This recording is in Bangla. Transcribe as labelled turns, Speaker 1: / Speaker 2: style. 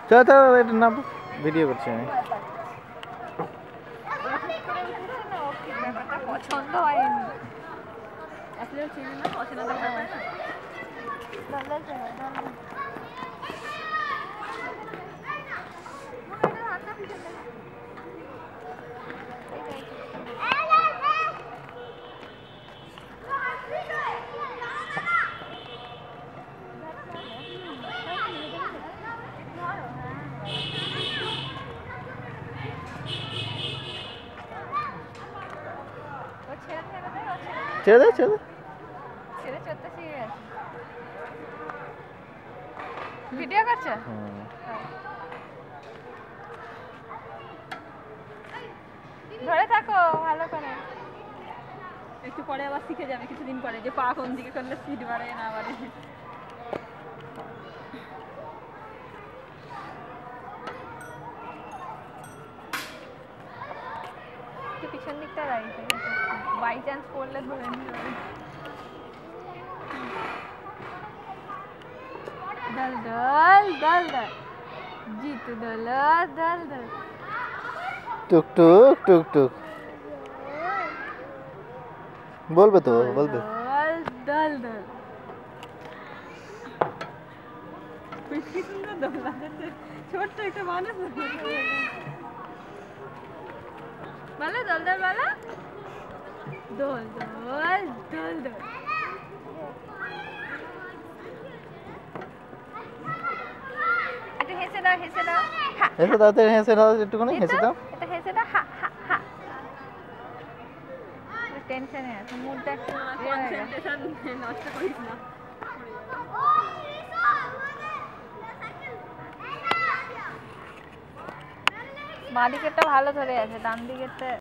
Speaker 1: চল চল এটা না ভিডিও করছি আমি।
Speaker 2: পছন্দ হয়নি আসলে চিনি না পছন্দ হয় না
Speaker 1: ছেড়ে দে ছেড়ে দে।
Speaker 2: ছেড়ে চড়তে শিখে গেছে ভিডিও করছো ধরে থাকো ভালো করে একটু পরে আবার শিখে যাবে কিছুদিন পরে যে পা কোন দিকে করলে সিট বাড়ে না বাড়ে একটু পিছন দিকটা দাঁড়িয়ে বাই চান্স পড়লে ধরে নিতে পারে দল দল দল দল জিতু দল দল দল
Speaker 1: টুক টুক টুক টুক বলবে তো বলবে
Speaker 2: দল দল দল কি সুন্দর দল লাগছে ছোট্ট একটা মানুষ ভালো দল দল ভালো দল দল দল দল হেসে দাও হেসে দাও
Speaker 1: হেসে দাও তো হেসে দাও একটুখানি হেসে দাও
Speaker 2: এটা হেসে দাও হা হা হা টেনশনে আছে মুডটা একটু কনসেন্ট্রেশন নষ্ট করিস না বাঁ দিকেরটা ভালো ধরে আছে ডান দিকেরটা